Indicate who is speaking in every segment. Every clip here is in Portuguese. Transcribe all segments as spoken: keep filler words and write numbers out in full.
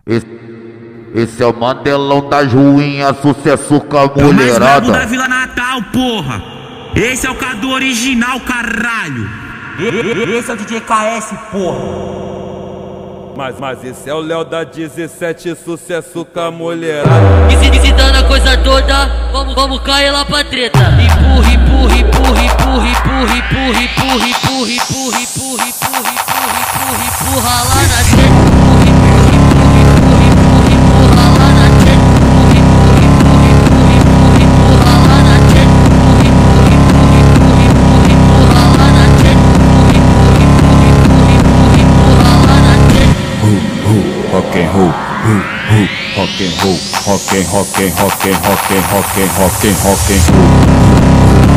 Speaker 1: Esse, esse é o Mandelão das ruinhas, sucesso com a
Speaker 2: É o mais brabo
Speaker 1: mulherada.
Speaker 2: da Vila Natal, porra. Esse é o Cadu original, caralho.
Speaker 3: Esse é o D J K S, porra.
Speaker 4: Mas, mas esse é o Léo da dezessete, sucesso com a mulherada.
Speaker 5: E se, e se dando a coisa toda, vamos, vamos cair lá pra treta. Empurra, empurra, empurra, empurra, empurra, empurra, empurra, empurra, empurra, empurra, empurra, empurra, empurra, empurra lá na treta. Empurra, empurra, empurra, empurra, empurra lá na treta. Empurra, empurra, empurra, empurra, empurra lá na treta. Empurra, empurra, empurra, empurra, empurra lá na treta. Empurra, empurra, empurra, empurra, empurra lá na treta.
Speaker 4: Rock and roll, rock and roll, rock and rock and rock and rock and rock and rock and rock and roll.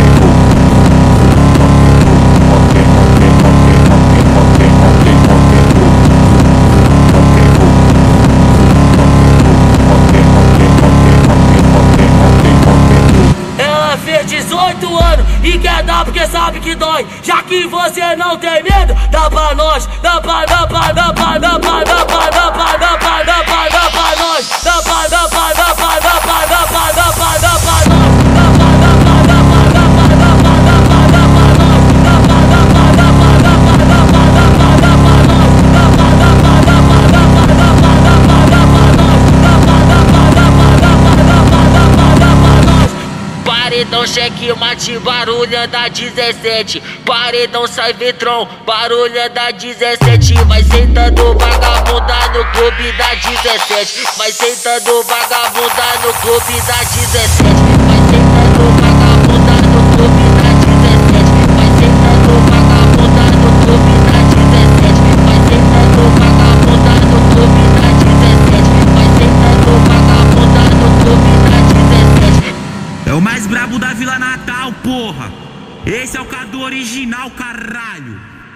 Speaker 5: Ela fez dezoito anos e quer dar porque sabe que dói. Já que você não tem medo, dá pra nós, dá pra, dá pra, dá pra, dá pra, dá pra, dá pra, dá pra, dá pra, dá pra nós, dá pra, dá pra, dá pra, dá pra, dá pra, dá pra, dá pra nós, dá pra, dá pra, dá pra, dá pra, dá pra, dá pra, dá pra nós, dá pra, dá pra, dá pra, dá pra, dá pra, dá pra, dá pra nós, dá pra, dá pra, dá pra, dá pra, dá pra, dá pra, dá pra nós, dá pra, dá pra, dá pra, dá pra, dá pra, dá pra, dá pra nós. Paredão, cheque, mate, barulha da dezessete. Paredão, sai Vitron, barulha da dezessete. Vai sentando vagabunda no clube da dezessete. Vai sentando vagabunda no clube da dezessete. Vai sentando vagabunda no clube da dezessete. Vai sentando vagabunda no clube da dezessete. Vai sentando vagabunda no clube da dezessete. Vai sentando vagabunda no clube da dezessete.
Speaker 2: É o mais brabo da Vila Natal, porra. Esse é o Cadu original, caralho.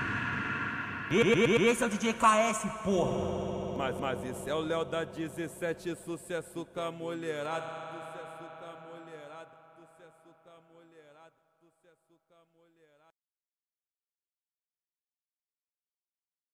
Speaker 3: Esse é o D J K S, porra.
Speaker 4: Mas, mas esse é o Léo da dezessete, sucesso com a mulherada. Sucesso com a mulherada, sucesso com a mulherada, sucesso com a mulherada.